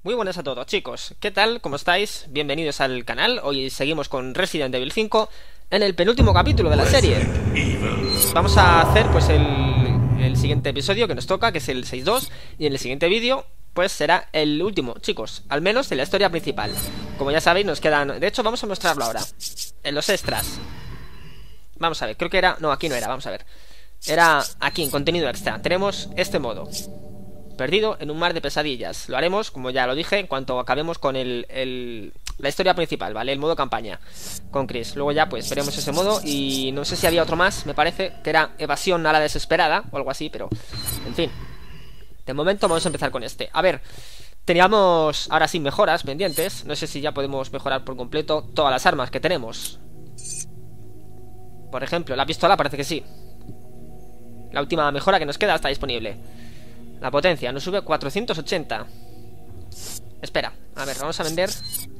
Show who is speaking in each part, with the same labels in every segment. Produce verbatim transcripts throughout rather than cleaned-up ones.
Speaker 1: Muy buenas a todos, chicos. ¿Qué tal? ¿Cómo estáis? Bienvenidos al canal. Hoy seguimos con Resident Evil cinco en el penúltimo capítulo de la serie. Vamos a hacer pues el, el siguiente episodio que nos toca, que es el seis dos, y en el siguiente vídeo pues será el último, chicos, al menos en la historia principal. Como ya sabéis, nos quedan... De hecho, vamos a mostrarlo ahora en los extras. Vamos a ver, creo que era... No, aquí no era, vamos a ver. Era aquí, en contenido extra. Tenemos este modo: perdido en un mar de pesadillas. Lo haremos, como ya lo dije, en cuanto acabemos con el, el, la historia principal, ¿vale? El modo campaña con Chris. Luego ya pues veremos ese modo. Y no sé si había otro más, me parece que era evasión a la desesperada o algo así, pero en fin, de momento vamos a empezar con este. A ver, teníamos ahora sí mejoras pendientes. No sé si ya podemos mejorar por completo todas las armas que tenemos. Por ejemplo, la pistola parece que sí. La última mejora que nos queda está disponible. La potencia nos sube cuatrocientos ochenta. Espera, a ver, vamos a vender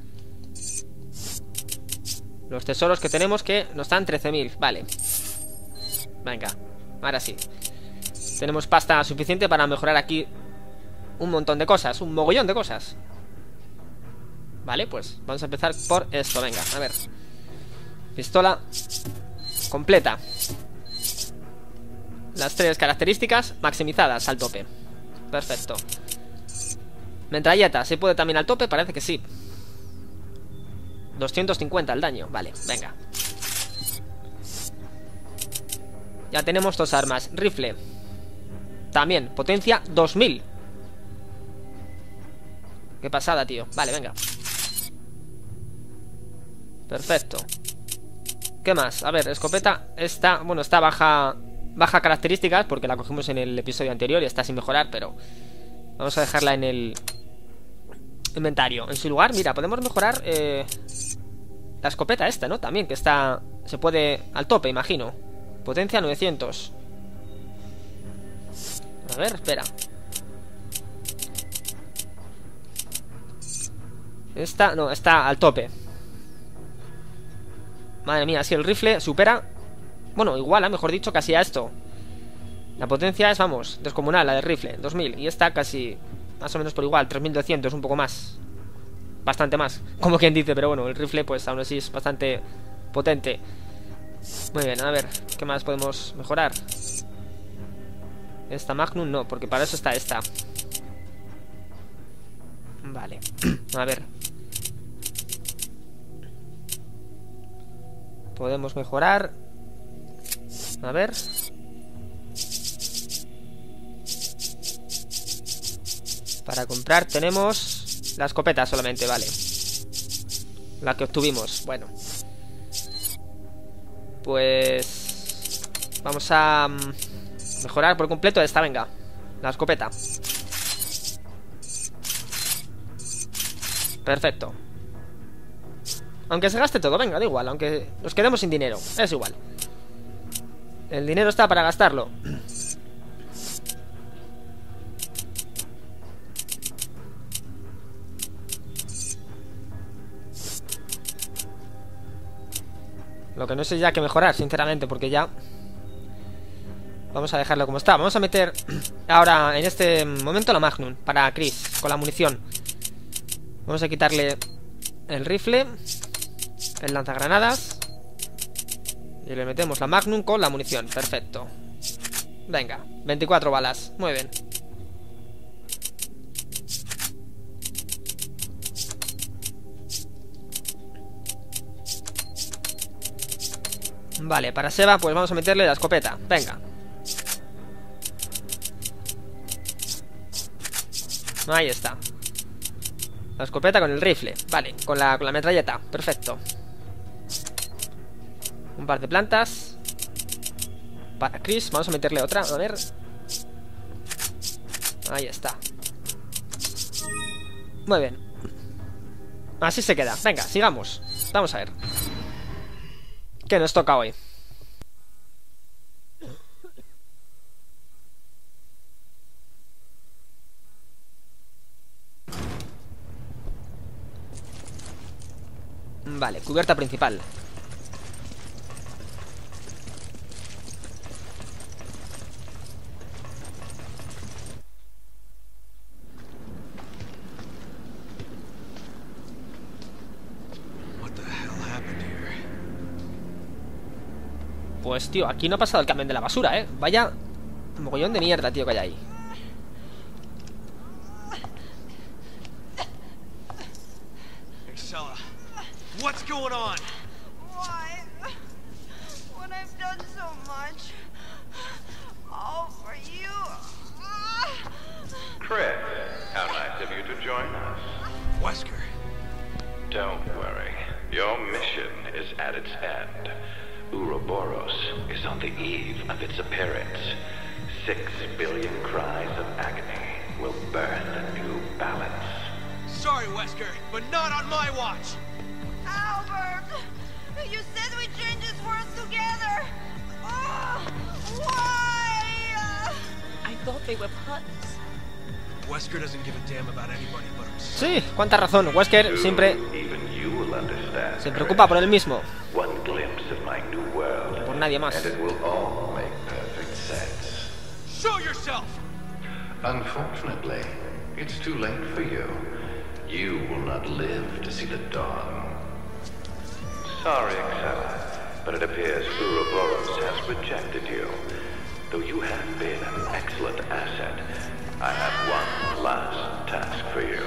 Speaker 1: los tesoros que tenemos, que nos dan trece mil. Vale. Venga, ahora sí. Tenemos pasta suficiente para mejorar aquí un montón de cosas, un mogollón de cosas. Vale, pues vamos a empezar por esto, venga, a ver. Pistola completa. Las tres características maximizadas al tope. Perfecto. Metralleta, ¿se puede también al tope? Parece que sí. doscientos cincuenta el daño, vale, venga. Ya tenemos dos armas. Rifle también, potencia dos mil. Qué pasada, tío. Vale, venga. Perfecto. ¿Qué más? A ver, escopeta. Esta, bueno, está baja... Baja características porque la cogimos en el episodio anterior y está sin mejorar, pero vamos a dejarla en el inventario. En su lugar, mira, podemos mejorar eh, la escopeta esta, ¿no? También, que está... Se puede al tope, imagino. Potencia novecientos. A ver, espera. Esta, no, está al tope. Madre mía, si el rifle supera... Bueno, igual, mejor dicho, casi a esto. La potencia es, vamos, descomunal, la del rifle, dos mil. Y esta casi, más o menos por igual, tres mil doscientos, un poco más. Bastante más, como quien dice, pero bueno, el rifle pues aún así es bastante potente. Muy bien, a ver, ¿qué más podemos mejorar? Esta Magnum no, porque para eso está esta. Vale, a ver. Podemos mejorar... A ver. Para comprar tenemos la escopeta solamente, vale. La que obtuvimos, bueno. Pues... Vamos a... mejorar por completo esta, venga. La escopeta. Perfecto. Aunque se gaste todo, venga, da igual. Aunque nos quedemos sin dinero, es igual. El dinero está para gastarlo. Lo que no sé ya qué mejorar, sinceramente, porque ya... Vamos a dejarlo como está. Vamos a meter ahora, en este momento, la Magnum para Chris, con la munición. Vamos a quitarle el rifle, el lanzagranadas, y le metemos la Magnum con la munición. Perfecto. Venga, veinticuatro balas. Muy bien. Vale, para Seba pues vamos a meterle la escopeta. Venga. Ahí está. La escopeta con el rifle. Vale, con la, con la metralleta. Perfecto. Un par de plantas para Chris, vamos a meterle otra, a ver. Ahí está. Muy bien. Así se queda, venga, sigamos. Vamos a ver ¿qué nos toca hoy? Vale, cubierta principal. Pues, tío, aquí no ha pasado el camión de la basura, ¿eh? Vaya mogollón de mierda, tío, que hay ahí.
Speaker 2: Excella, what's going on?
Speaker 3: Why? When I've done so much, all for you.
Speaker 4: Chris, how nice of you to join us.
Speaker 2: Wesker.
Speaker 4: Don't worry. Your mission is at its end. Ouroboros is on the eve of its appearance. Six billion cries of agony will birth a new balance.
Speaker 2: Sorry, Wesker, but not on my watch.
Speaker 3: Albert, you said we change this world together. Oh, why?
Speaker 5: I thought they were partners.
Speaker 2: Wesker doesn't give a damn about anybody but himself.
Speaker 1: Sí, cuánta razón. Wesker siempre
Speaker 4: Even you will understand.
Speaker 1: se preocupa por él mismo,
Speaker 4: One glimpse of my new world,
Speaker 1: por nadie más.
Speaker 4: and it will all make perfect sense.
Speaker 2: Show yourself!
Speaker 4: Unfortunately, it's too late for you. You will not live to see the dawn. Sorry, Excella, but it appears Ouroboros has rejected you. Though you have been an excellent asset, I have one last task for you.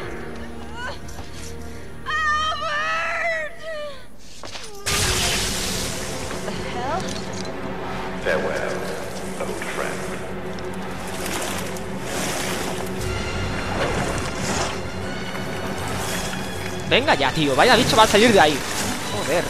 Speaker 3: Albert!
Speaker 5: The hell?
Speaker 4: Farewell, old friend.
Speaker 1: Venga ya, tío, vaya bicho va a salir de ahí. Joder.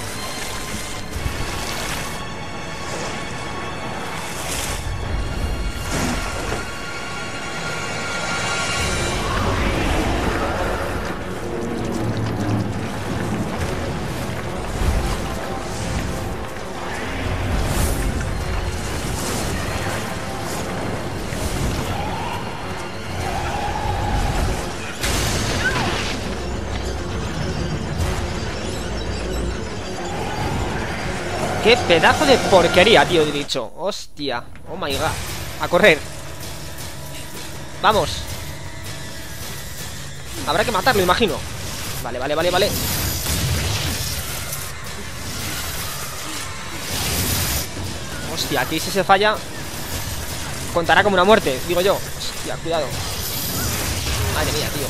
Speaker 1: Qué pedazo de porquería, tío, he dicho. Hostia, oh my god. A correr. Vamos. Habrá que matarlo, imagino. Vale, vale, vale, vale. Hostia, aquí si se falla contará como una muerte, digo yo. Hostia, cuidado. Madre mía, tío.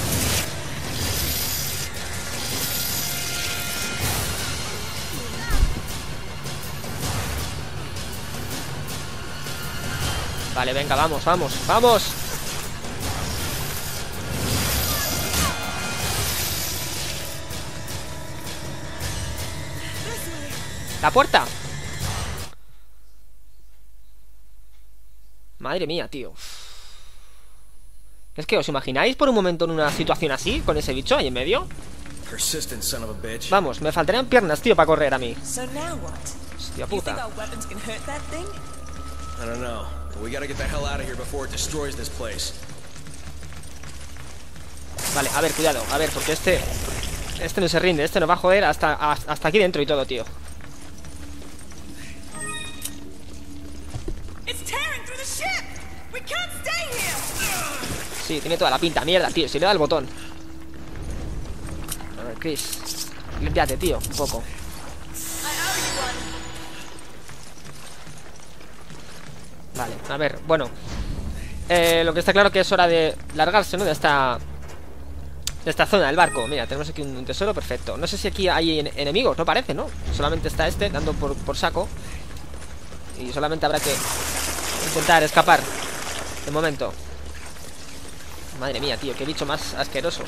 Speaker 1: Vale, venga, vamos, vamos, vamos. La puerta. Madre mía, tío. Es que, ¿os imagináis por un momento en una situación así, con ese bicho ahí en medio? Vamos, me faltarían piernas, tío, para correr a mí.
Speaker 5: So now what?
Speaker 1: Hostia
Speaker 5: You think
Speaker 1: puta.
Speaker 5: our weapons can hurt that thing?
Speaker 6: I don't know. We gotta get the hell out of here before it destroys this place.
Speaker 1: Vale, a ver, cuidado, a ver, porque este Este no se rinde, este nos va a joder hasta, hasta aquí dentro y todo, tío.
Speaker 5: It's tearing through the ship. We can't stay here.
Speaker 1: Sí, tiene toda la pinta, mierda, tío, si le da el botón. A ver, Chris, límpiate, tío, un poco.
Speaker 5: I owe you one.
Speaker 1: Vale, a ver, bueno eh, lo que está claro que es hora de largarse, ¿no? De esta De esta zona del barco. Mira, tenemos aquí un tesoro, perfecto. No sé si aquí hay en enemigos, no parece, ¿no? Solamente está este, dando por, por saco. Y solamente habrá que intentar escapar de momento. Madre mía, tío, qué bicho más asqueroso.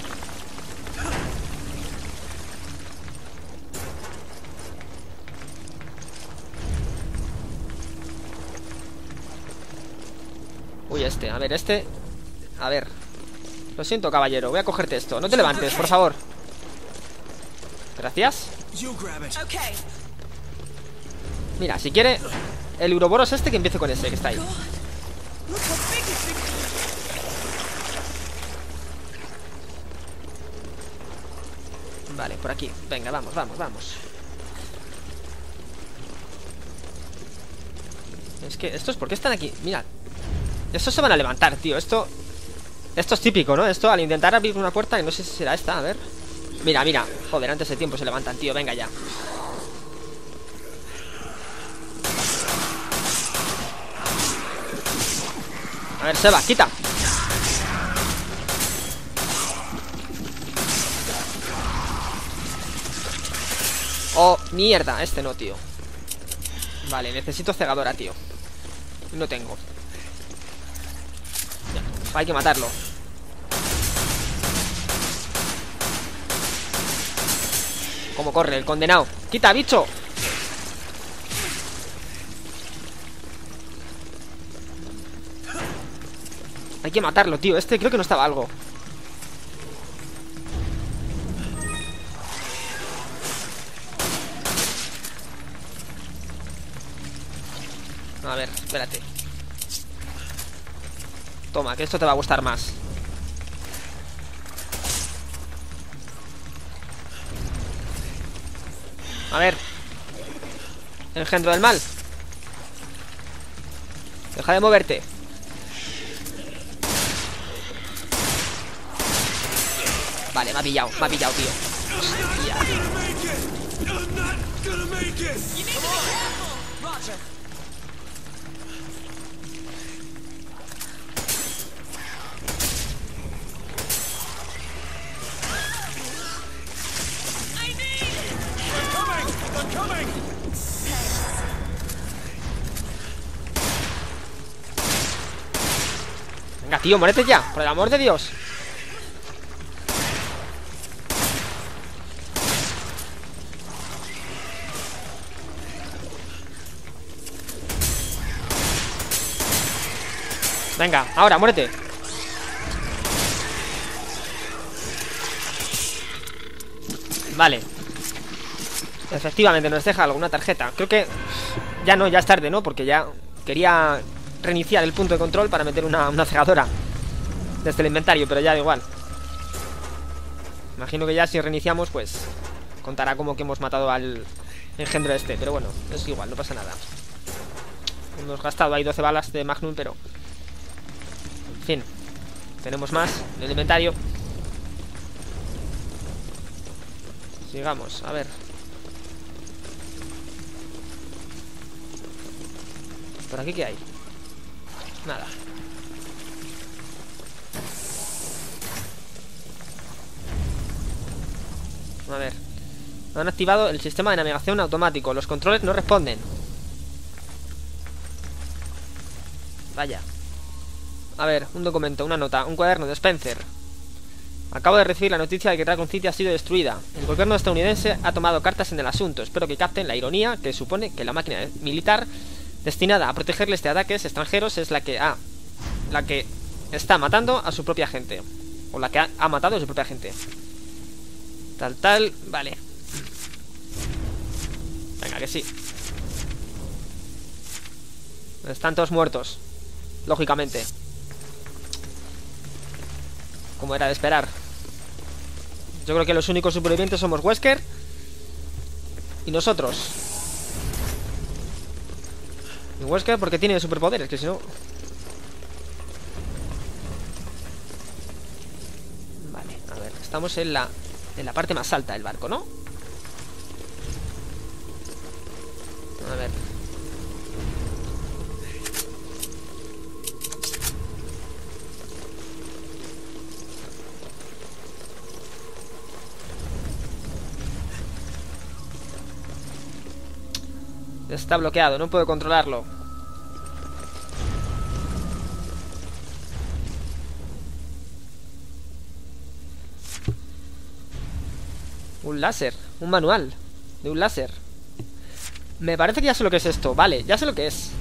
Speaker 1: Uy, este, a ver, este. A ver. Lo siento, caballero, voy a cogerte esto. No te levantes, por favor. Gracias.
Speaker 5: Okay.
Speaker 1: Mira, si quiere el Ouroboros este, que empiece con ese que está ahí.
Speaker 5: Look how big it's become.
Speaker 1: Vale, por aquí, venga, vamos, vamos, vamos. Es que, ¿estos por qué están aquí? Mira, estos se van a levantar, tío. Esto Esto es típico, ¿no? Esto al intentar abrir una puerta, que no sé si será esta, a ver. Mira, mira, joder, antes de tiempo se levantan, tío, venga ya. A ver, Seba, quita. Oh, mierda, este no, tío. Vale, necesito cegadora, tío. No tengo. Ya, hay que matarlo. ¿Cómo corre el condenado? ¡Quita, bicho! Hay que matarlo, tío. Este creo que no estaba algo. A ver, espérate. Toma, que esto te va a gustar más. A ver. Engendro del mal. Deja de moverte. Vale, me ha pillado, me ha pillado, tío. Hostia. Venga, tío, muérete ya, por el amor de Dios. Venga, ahora, muérete. Vale. Efectivamente, nos deja alguna tarjeta. Creo que ya no, ya es tarde, ¿no? Porque ya quería reiniciar el punto de control para meter una, una cegadora desde el inventario, pero ya da igual. Imagino que ya si reiniciamos, pues contará como que hemos matado al engendro este. Pero bueno, es igual, no pasa nada. Hemos gastado ahí doce balas de Magnum, pero en fin, tenemos más en el inventario. Sigamos, a ver. ¿Por aquí qué hay? Nada. A ver. Han activado el sistema de navegación automático. Los controles no responden. Vaya. A ver, un documento, una nota, un cuaderno de Spencer. Acabo de recibir la noticia de que Raccoon City ha sido destruida. El gobierno estadounidense ha tomado cartas en el asunto. Espero que capten la ironía que supone que la máquina militar destinada a protegerles de ataques extranjeros es la que ha... la que está matando a su propia gente. O la que ha, ha matado a su propia gente. Tal, tal, vale. Venga, que sí. Están todos muertos, lógicamente, como era de esperar. Yo creo que los únicos supervivientes somos Wesker y nosotros. Y Wesker porque tiene superpoderes, que si no... Vale, a ver, estamos en la en la parte más alta del barco, ¿no? A ver. Está bloqueado, no puedo controlarlo. Un láser, un manual de un láser. Me parece que ya sé lo que es esto. Vale, ya sé lo que es.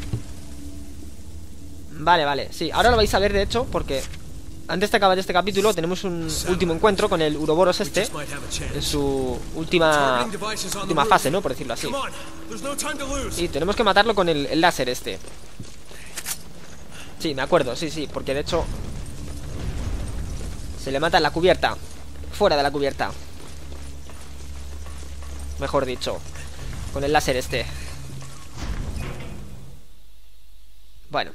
Speaker 1: Vale, vale, sí, ahora lo vais a ver de hecho, porque antes de acabar este capítulo tenemos un último encuentro con el Uroboros este, en su última última fase, ¿no? Por decirlo así. Y tenemos que matarlo con el, el láser este. Sí, me acuerdo, sí, sí, porque de hecho se le mata en la cubierta. Fuera de la cubierta, mejor dicho, con el láser este. Bueno.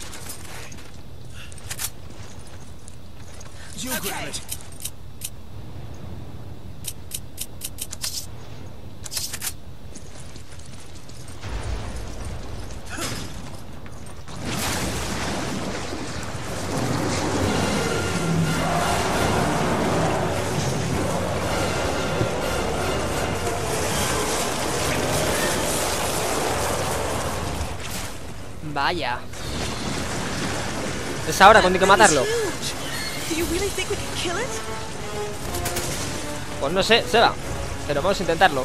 Speaker 6: You grab it.
Speaker 1: Vaya. Es ahora cuando hay que matarlo. Pues no sé, se va. Pero vamos a intentarlo.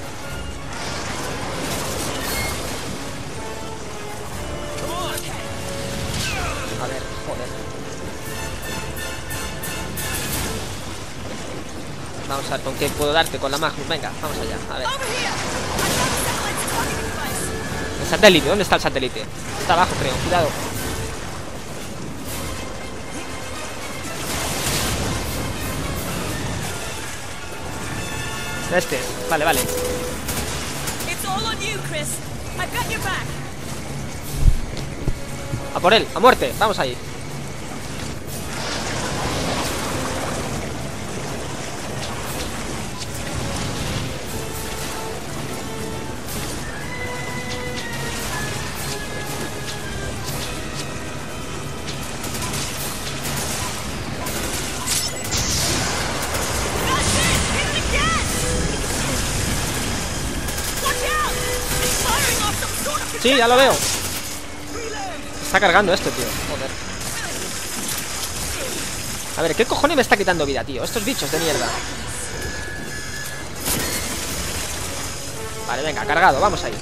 Speaker 1: A ver, joder. Vamos a ver con qué puedo darte con la Magnum. Venga, vamos allá, a ver. El satélite, ¿dónde está el satélite? Está abajo, creo, cuidado. Este, vale, vale. A por él, a muerte, vamos ahí. Sí, ya lo veo. Está cargando esto, tío. Joder. A ver, ¿qué cojones me está quitando vida, tío? Estos bichos de mierda. Vale, venga, cargado, vamos ahí.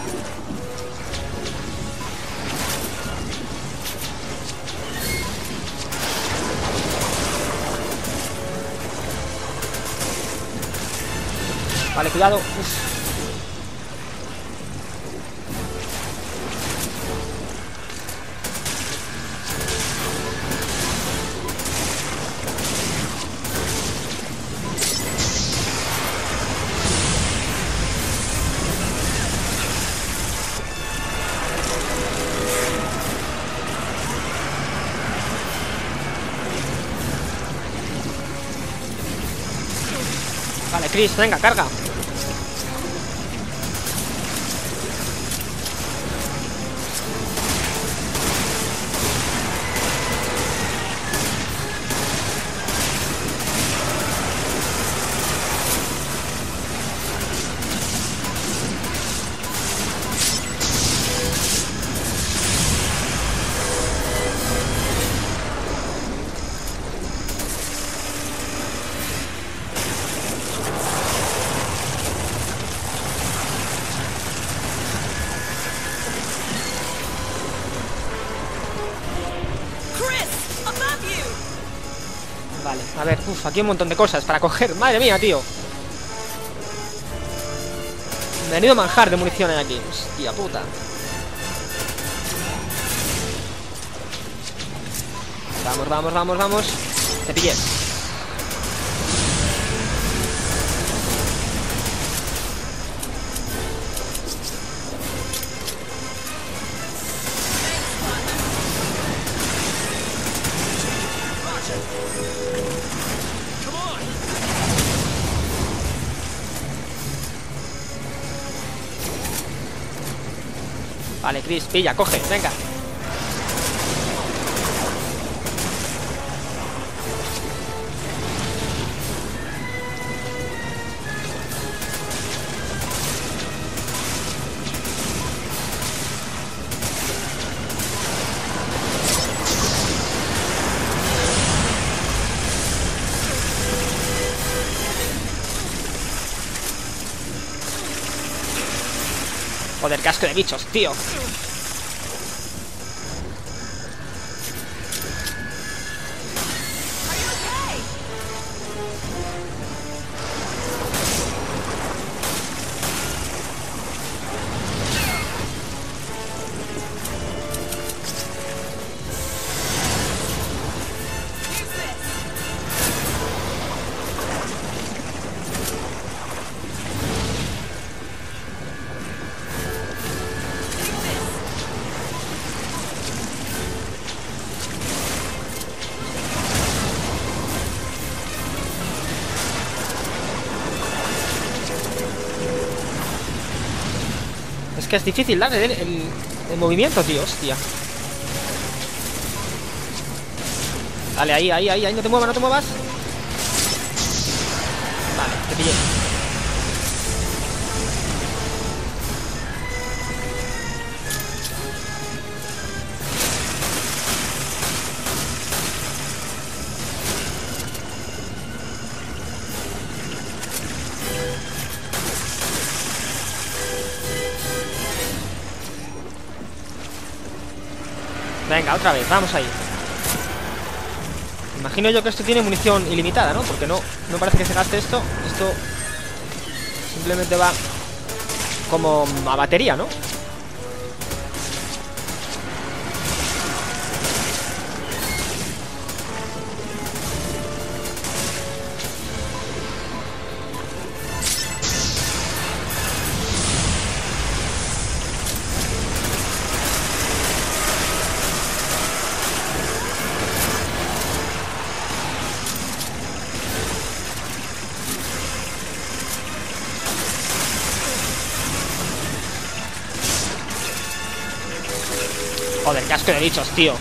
Speaker 1: Vale, cuidado. Uf. Vale, Chris, venga, carga. Vale, a ver, uff, aquí hay un montón de cosas para coger. Madre mía, tío. Menudo manjar de munición hay aquí. Hostia puta. Vamos, vamos, vamos, vamos. Te pillé. Vale, Chris, pilla, coge, venga. Joder, casco de bichos, tío. Es que es difícil darle el, el, el movimiento, tío, hostia. Dale, ahí, ahí, ahí, ahí, no te muevas, no te muevas. Vale, te pillé. Venga, otra vez, vamos ahí. Imagino yo que esto tiene munición ilimitada, ¿no? Porque no, no parece que se gaste esto. Esto simplemente va como a batería, ¿no? Joder, qué asco de bichos, tío.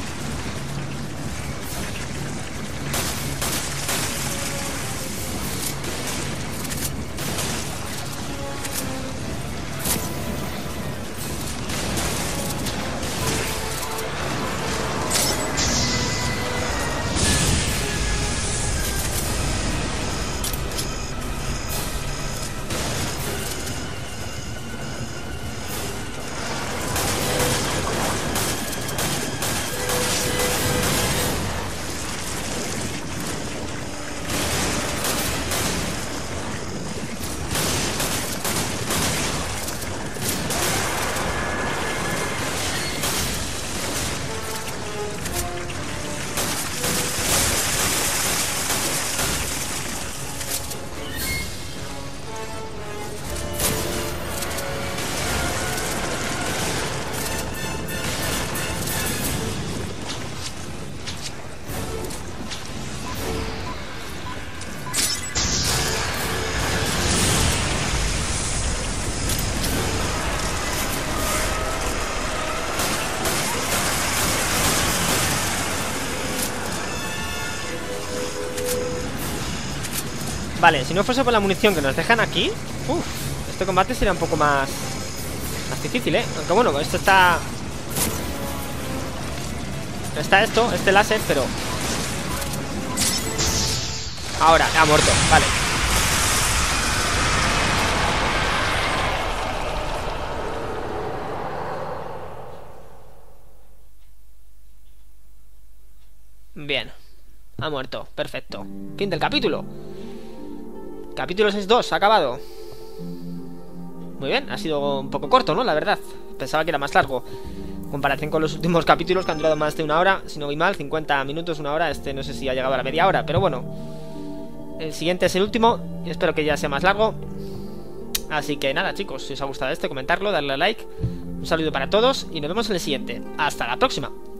Speaker 1: Vale, si no fuese por la munición que nos dejan aquí, uff, este combate sería un poco más más difícil, ¿eh? Aunque bueno, esto está Está esto, este láser, pero ahora, ha muerto, vale. Bien, ha muerto, perfecto. Fin del capítulo. Capítulo seis dos, acabado. Muy bien, ha sido un poco corto, ¿no? La verdad, pensaba que era más largo en comparación con los últimos capítulos que han durado más de una hora. Si no voy mal, cincuenta minutos, una hora. Este no sé si ha llegado a la media hora, pero bueno, el siguiente es el último y espero que ya sea más largo. Así que nada, chicos, si os ha gustado este, comentarlo, darle a like. Un saludo para todos y nos vemos en el siguiente. Hasta la próxima.